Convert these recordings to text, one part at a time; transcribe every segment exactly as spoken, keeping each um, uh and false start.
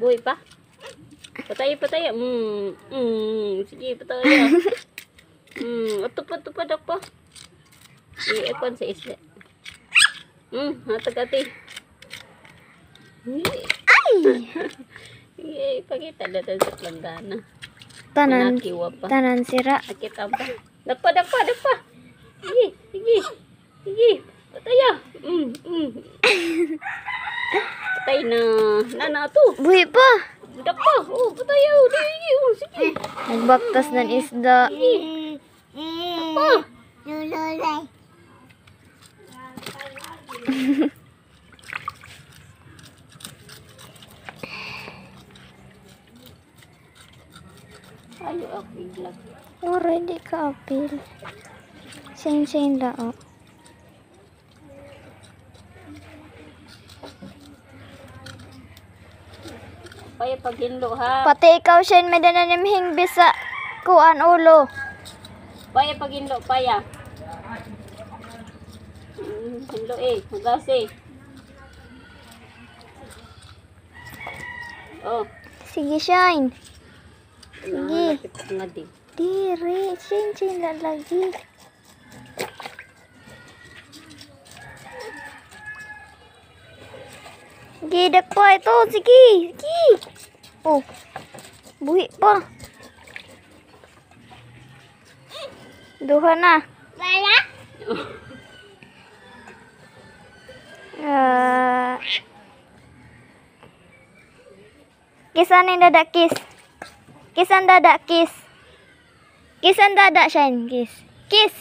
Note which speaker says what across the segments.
Speaker 1: Buhay pa. Patay, patay. Mm, mm, sige, patay. Mm, utupad-tupad ako. I-epon sa isla. Mm, hatag ate.
Speaker 2: Ay!
Speaker 1: Sige, pakita na tayo sa planggana.
Speaker 2: Tanan,
Speaker 1: Nakiwa pa.
Speaker 2: tanan sira.
Speaker 1: Sakit apa? Dapa, dapa, dapa. Sige, sige. Sige. Patay ah. Mm, mm. Patay na. Nana to.
Speaker 2: Buhi pa.
Speaker 1: Dapa. Oh, patay ah. Sige, oh, sige.
Speaker 2: Nagbaktas ng isda.
Speaker 1: Dapa. Ayo ako biglang.
Speaker 2: Already ka apil. Sing-sing lao.
Speaker 1: Paya paghinlo ha.
Speaker 2: Pati ikaw siya may dananimhing bisa kuan ulo.
Speaker 1: Paya paghinlo, paya. Mm, hinlo eh. Hugas eh. Oh.
Speaker 2: Sige, Shine.
Speaker 1: Sige.
Speaker 2: Sige. Diri, sing-sing na lagi. Sige, dakpa ito. Sige, sige. Oh, buhi pa. Duha na. Wala? Ah. Kisan ang dada, kiss. Kiss ang dada, kiss. Kiss ang dada, Shine. Kiss. Kiss.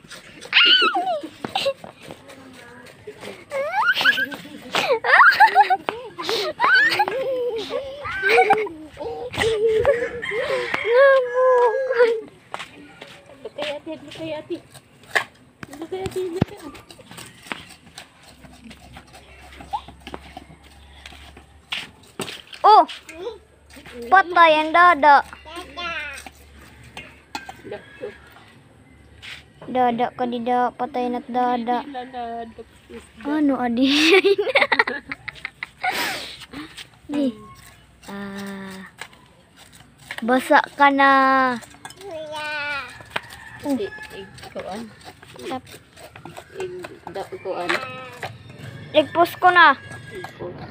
Speaker 2: Ngamukan.
Speaker 1: Lukay ati, lukay ati. Lukay ati, lukay ati.
Speaker 2: Oh! Patay ang dada.
Speaker 1: Dako.
Speaker 2: Dada ka dida, patay na't dada.
Speaker 1: Laladok.
Speaker 2: Ano adi? Di. Ah. Basa ka na.
Speaker 1: Ig, ikuan.
Speaker 2: Tap.
Speaker 1: Ig, da, ikuan.
Speaker 2: Igpus ko na.
Speaker 1: Ikuan.